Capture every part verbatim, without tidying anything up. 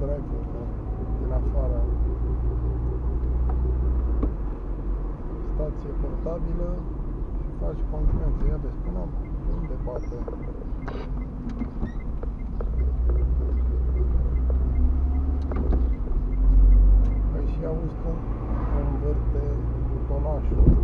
drive-ul din afară. Stație portabilă și faci concurență. Ia vezi, până unde bate. Păi și auzi cum învârte butonașul.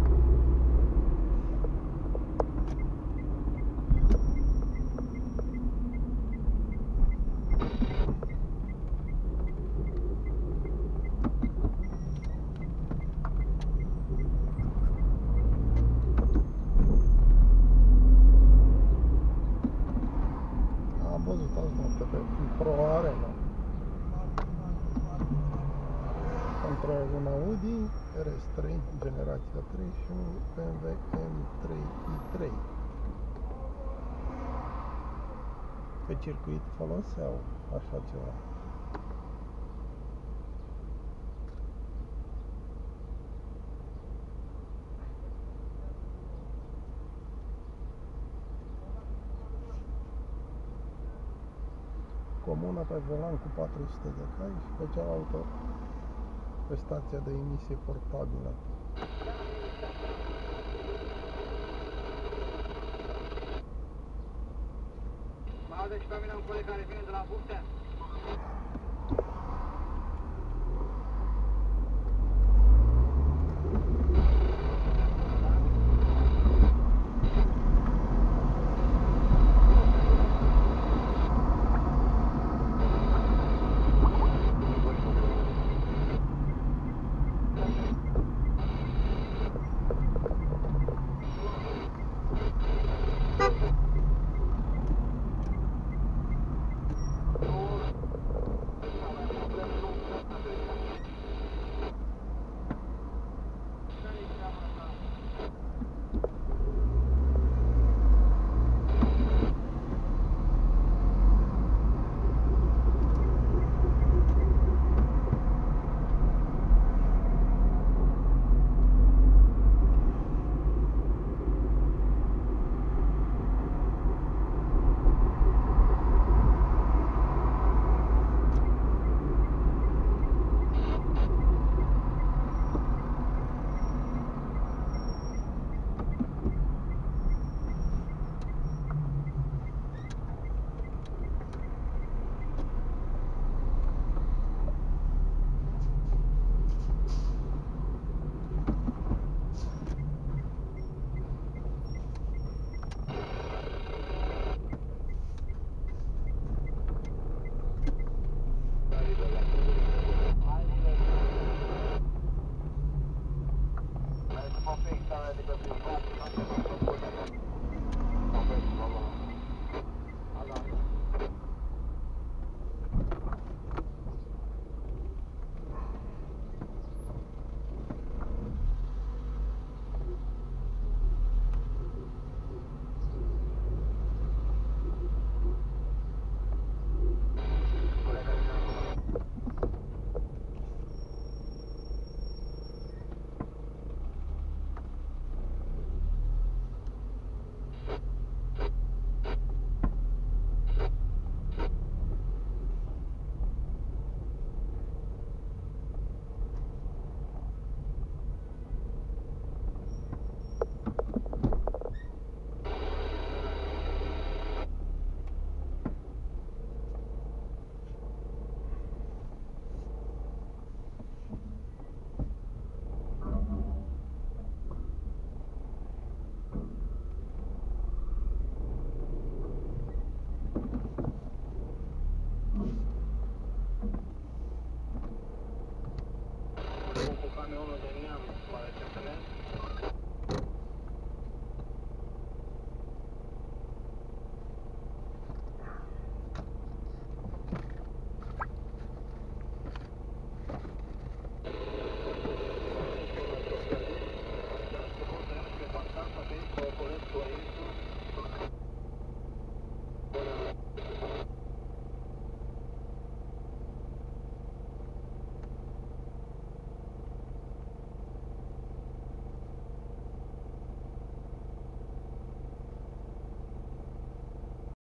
Am văzut azi noapte pe Pro Arena între un Audi R S trei generația trei și un B M W M trei i trei. Pe circuit foloseau așa ceva. Comuna pe volan cu patru sute de cai și pe cealaltă pe stația de emisie portabilă. Mai aude și pe mine un coleg care vine de la Burtea?